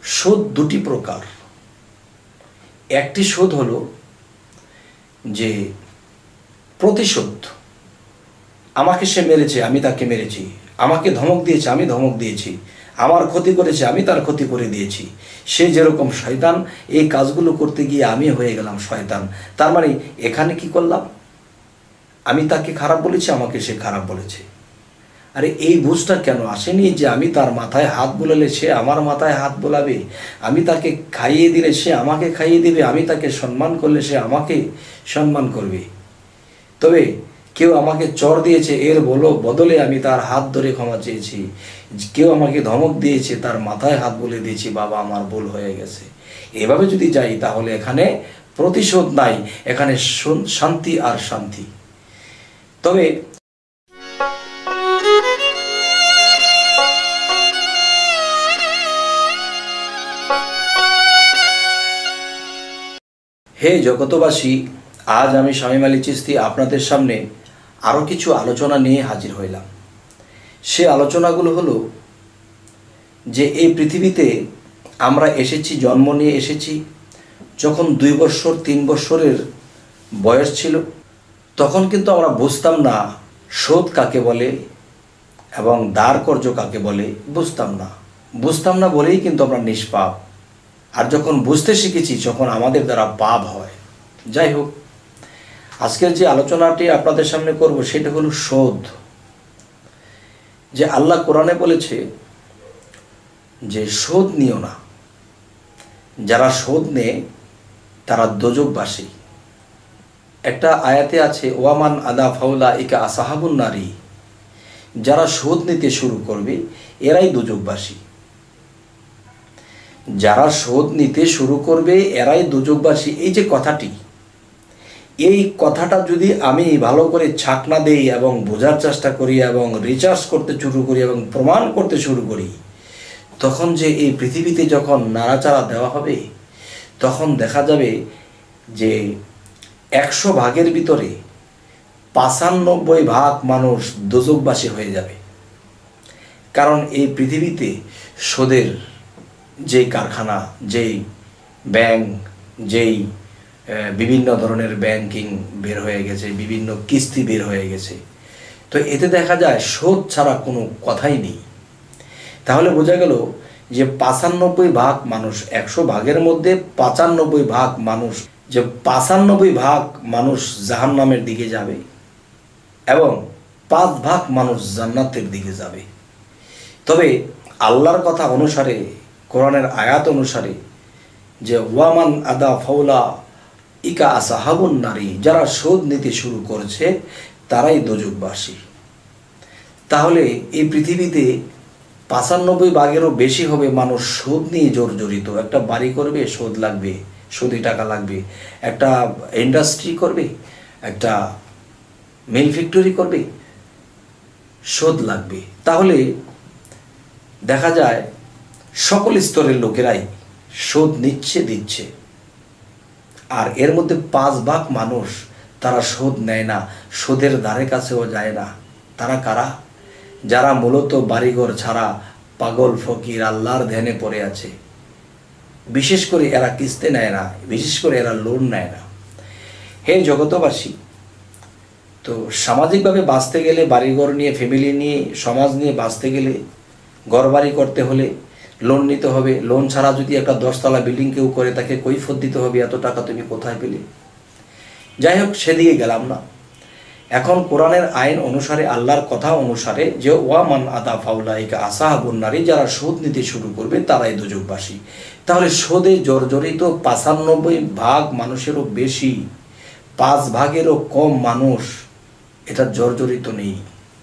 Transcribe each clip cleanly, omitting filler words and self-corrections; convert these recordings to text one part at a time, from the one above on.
সুদ দুটি প্রকার। একটি সুদ হলো যে প্রতিশোধ, আমাকে সে মেরেছে আমি তাকে মেরেছি, আমাকে ধমক দিয়েছে আমি ধমক দিয়েছি, আমার ক্ষতি করেছে আমি তার ক্ষতি করে দিয়েছি। সে যেরকম শয়তান, এই কাজগুলো করতে গিয়ে আমি হয়ে গেলাম শয়তান। তার মানে এখানে কি করলাম, আমি তাকে খারাপ বলেছি, আমাকে সে খারাপ বলেছে। আরে এই বুঝটা কেন আসেনি যে আমি তার মাথায় হাত বোলালে সে আমার মাথায় হাত বোলাবে, আমি তাকে খাইয়ে দিলে সে আমাকে খাইয়ে দেবে, আমি তাকে সম্মান করলে সে আমাকে সম্মান করবে। তবে কেউ আমাকে চর দিয়েছে, এর বদলে আমি তার হাত ধরে ক্ষমা চেয়েছি। কেউ আমাকে ধমক দিয়েছে, তার মাথায় হাত বলে দিয়েছি, বাবা আমার ভুল হয়ে গেছে। এভাবে যদি যাই তাহলে এখানে প্রতিশোধ নাই, এখানে শান্তি আর শান্তি। তবে হে জগতবাসী, আজ আমি শামীম আলী চিশতি আপনাদের সামনে আরও কিছু আলোচনা নিয়ে হাজির হইলাম। সে আলোচনাগুলো হলো যে এই পৃথিবীতে আমরা এসেছি, জন্ম নিয়ে এসেছি যখন 2 বছর 3 বছরের বয়স ছিল, তখন কিন্তু আমরা বুঝতাম না শোধ কাকে বলে এবং দাঁড় কর্য কাকে বলে, বুঝতাম না বলেই কিন্তু আমরা নিষ্পাপ। আর যখন বুঝতে শিখেছি তখন আমাদের দ্বারা পাপ হয়। যাই হোক, আজকের যে আলোচনাটি আপনাদের সামনে করব সেটা হলো শোধ। যে আল্লাহ কোরআনে বলেছে যে শোধ নিও না, যারা শোধ নেয় তারা দোজখবাসী। একটা আয়াতে আছে ওয়ামান আদা ফাউলা ইকা আসাহাবুন নারী, যারা শোধ নিতে শুরু করবে এরাই দোজখবাসী। যারা শোধ নিতে শুরু করবে এরাই দোজখবাসী, এই যে কথাটি, এই কথাটা যদি আমি ভালো করে ছাকনা দেই এবং বোঝার চেষ্টা করি এবং রিসার্চ করতে শুরু করি এবং প্রমাণ করতে শুরু করি, তখন যে এই পৃথিবীতে যখন নাড়াচাড়া দেওয়া হবে তখন দেখা যাবে যে 100 ভাগের ভিতরে 95 ভাগ মানুষ দোজখবাসী হয়ে যাবে। কারণ এই পৃথিবীতে সুদের যেই কারখানা, যেই ব্যাংক, যেই বিভিন্ন ধরনের ব্যাংকিং বের হয়ে গেছে, বিভিন্ন কিস্তি বের হয়ে গেছে, তো এতে দেখা যায় সুদ ছাড়া কোনো কথাই নেই। তাহলে বোঝা গেল যে 95 ভাগ মানুষ, 100 ভাগের মধ্যে 95 ভাগ মানুষ, যে 95 ভাগ মানুষ জাহান্নামের দিকে যাবে এবং 5 ভাগ মানুষ জান্নাতের দিকে যাবে। তবে আল্লাহর কথা অনুসারে, কোরআনের আয়াত অনুসারে যে ওয়ামান আদা ফাউলা ইকা আসাহাবুন নারী, যারা শোধ নিতে শুরু করেছে তারাই দোজখবাসী। তাহলে এই পৃথিবীতে 95 ভাগেরও বেশি হবে মানুষ শোধ নিয়ে জর্জরিত। একটা বাড়ি করবে শোধ লাগবে, সুদে টাকা লাগবে, একটা ইন্ডাস্ট্রি করবে, একটা মিল ফ্যাক্টরি করবে, শোধ লাগবে। তাহলে দেখা যায় সকল স্তরের লোকেরাই শোধ নিচ্ছে, দিচ্ছে। আর এর মধ্যে 5 ভাগ মানুষ তারা শোধ নেয় না, শোধের ধারে কাছেও যায় না। তারা কারা? যারা মূলত বাড়িঘর ছাড়া পাগল ফকির আল্লাহর ধ্যানে পড়ে আছে। বিশেষ করে এরা কিস্তি নেয় না, বিশেষ করে এরা লোন নেয় না। হে জগতবাসী, তো সামাজিকভাবে বাঁচতে গেলে, বাড়িঘর নিয়ে, ফ্যামিলি নিয়ে, সমাজ নিয়ে বাঁচতে গেলে, ঘর বাড়ি করতে হলে লোন নিতে হবে। লোন ছাড়া যদি একটা 10 তলা বিল্ডিং কেউ করে তাকে কৈফিয়ত দিতে হবে, এত টাকা তুমি কোথায় পেলে? যাই হোক, সেদিকে গেলাম না। এখন কোরআনের আইন অনুসারে, আল্লাহর কথা অনুসারে যে ওয়ামান আদা ফাউলাইকা আসাহাবুন নারী, যারা সুদ নিতে শুরু করবে তারাই দোজখবাসী। তাহলে সুদে জর্জরিত 95 ভাগ মানুষেরও বেশি, 5 ভাগেরও কম মানুষ এটা জর্জরিত নেই।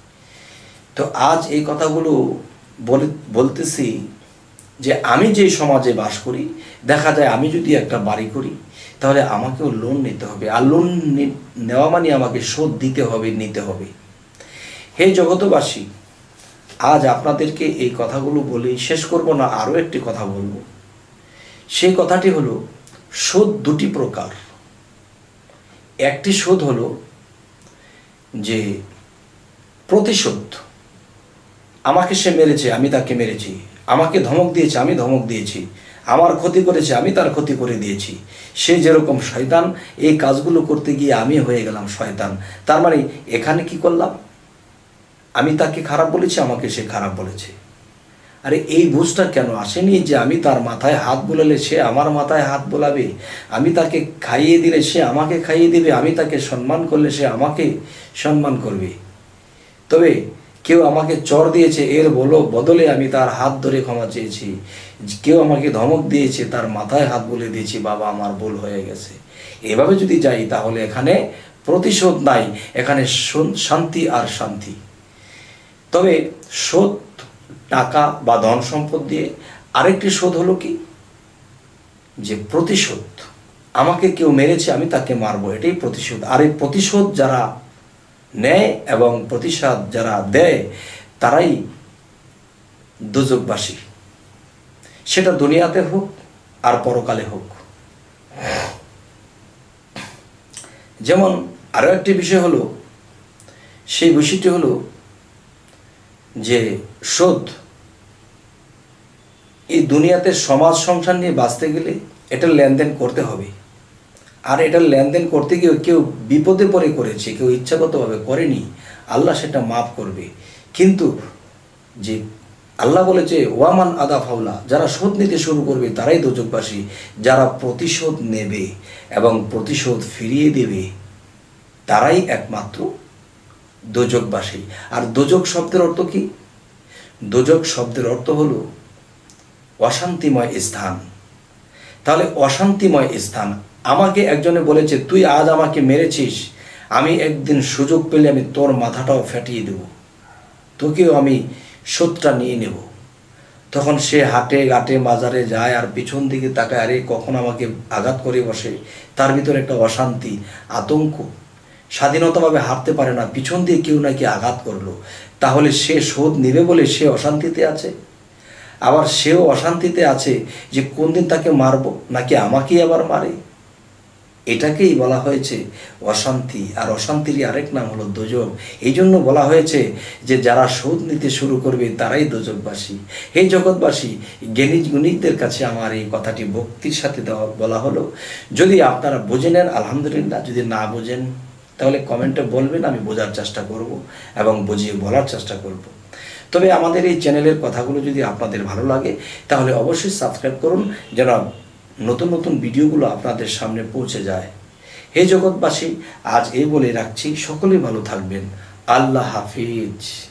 তো আজ এই কথাগুলো বলতেছি যে আমি যে সমাজে বাস করি, দেখা যায় আমি যদি একটা বাড়ি করি তাহলে আমাকেও লোন নিতে হবে, আর লোন নেওয়া মানে আমাকে শোধ দিতে হবে, নিতে হবে। হে জগতবাসী, আজ আপনাদেরকে এই কথাগুলো বলেই শেষ করব না, আরও একটি কথা বলবো। সেই কথাটি হলো শোধ দুটি প্রকার। একটি শোধ হলো যে প্রতিশোধ, আমাকে সে মেরেছে আমি তাকে মেরেছি, আমাকে ধমক দিয়েছে, আমি ধমক দিয়েছি, আমার ক্ষতি করেছে, আমি তার ক্ষতি করে দিয়েছি। সে যেরকম শয়তান, এই কাজগুলো করতে গিয়ে আমি হয়ে গেলাম শয়তান। তার মানে এখানে কি করলাম? আমি তাকে খারাপ বলেছি, আমাকে সে খারাপ বলেছে। আরে এই বুঝটা কেন আসেনি যে আমি তার মাথায় হাত বোলালে সে আমার মাথায় হাত বোলাবে, আমি তাকে খাইয়ে দিলে সে আমাকে খাইয়ে দেবে, আমি তাকে সম্মান করলে সে আমাকে সম্মান করবে। তবে কেউ আমাকে চর দিয়েছে, এর বদলে আমি তার হাত ধরে ক্ষমা চেয়েছি। কেউ আমাকে ধমক দিয়েছে, তার মাথায় হাত বলে দিয়েছি, বাবা আমার ভুল হয়ে গেছে। এভাবে যদি যাই তাহলে এখানে প্রতিশোধ নাই, এখানে শান্তি আর শান্তি। তবে শোধ টাকা বা ধন সম্পদ দিয়ে। আরেকটি শোধ হলো কি, যে প্রতিশোধ। আমাকে কেউ মেরেছে, আমি তাকে মারবো, এটাই প্রতিশোধ। আর এই প্রতিশোধ যারা নেয় এবং প্রতিশোধ যারা দেয় তারাই দোজখবাসী, সেটা দুনিয়াতে হোক আর পরকালে হোক। যেমন আরো একটি বিষয় হলো, সেই বিষয়টি হলো যে শোধ। এই দুনিয়াতে সমাজ সংসার নিয়ে বাঁচতে গেলে এটা লেনদেন করতে হবে। আর এটা লেনদেন করতে গিয়ে কেউ বিপদে পড়ে করেছে, কেউ ইচ্ছাগতভাবে করেনি, আল্লাহ সেটা মাফ করবে। কিন্তু যে আল্লাহ বলেছে ওয়ামান আদা ফাউলা, যারা শোধ নিতে শুরু করবে তারাই দোজখবাসী। যারা প্রতিশোধ নেবে এবং প্রতিশোধ ফিরিয়ে দেবে তারাই একমাত্র দোজখবাসী। আর দোজখ শব্দের অর্থ কি? দোজখ শব্দের অর্থ হলো অশান্তিময় স্থান। তাহলে অশান্তিময় স্থান। আমাকে একজনে বলেছে, তুই আজ আমাকে মেরেছিস, আমি একদিন সুযোগ পেলে আমি তোর মাথাটাও ফাটিয়ে দেব, তোকেও আমি শোধটা নিয়ে নেব। তখন সে হাটে ঘাটে বাজারে যায় আর পিছন দিকে তাকায়, আরে কখন আমাকে আঘাত করে বসে। তার ভিতরে একটা অশান্তি, আতঙ্ক, স্বাধীনতাভাবে হাঁটতে পারে না, পিছন দিয়ে কেউ নাকি আঘাত করলো। তাহলে সে শোধ নেবে বলে সে অশান্তিতে আছে। আবার সেও অশান্তিতে আছে যে কোন দিন তাকে মারবো নাকি আমাকেই আবার মারে। এটাকেই বলা হয়েছে অশান্তি। আর অশান্তিরই আরেক নাম হলো দোজখ। এই জন্য বলা হয়েছে যে যারা শোধ নিতে শুরু করবে তারাই দোজখবাসী। এই জগৎবাসী, জ্ঞানী গুণীদের কাছে আমার এই কথাটি ভক্তির সাথে বলা হলো। যদি আপনারা বুঝে নেন আলহামদুলিল্লাহ, যদি না বোঝেন তাহলে কমেন্টে বলবেন, আমি বোঝার চেষ্টা করব এবং বুঝিয়ে বলার চেষ্টা করব। তবে আমাদের এই চ্যানেলের কথাগুলো যদি আপনাদের ভালো লাগে তাহলে অবশ্যই সাবস্ক্রাইব করুন, যেন নতুন নতুন ভিডিওগুলো আপনাদের সামনে পৌঁছে যায়। হে জগৎবাসী, আজ এই বলে রাখছি, সকলেই ভালো থাকবেন। আল্লাহ হাফিজ।